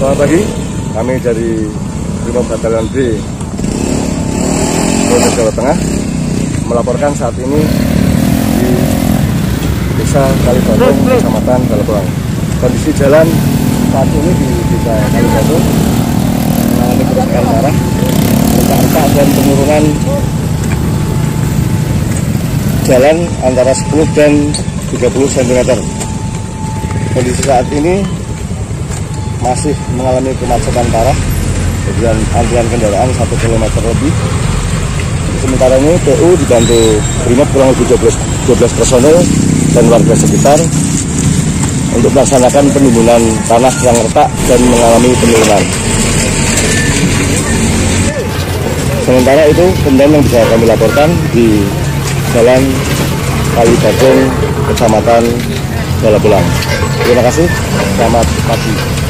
Selamat pagi, kami dari Brimob Batalion B Polda Jawa Tengah melaporkan saat ini di Desa Kalibatung, Kecamatan Balabulang. Kondisi jalan saat ini di Desa Kalibatung mengalami kerusakan parah, retak-retak dan penurunan jalan antara 10 dan 30 cm. Kondisi saat ini masih mengalami kemacetan parah dan antrian kendaraan 1 km lebih. Sementara ini PU dibantu Brimob kurang lebih 12 personel dan warga sekitar untuk melaksanakan penimbunan tanah yang retak dan mengalami penurunan. Sementara itu kemudian yang bisa kami laporkan di Jalan Kalibatung, Kecamatan Balabulang. Terima kasih, selamat pagi.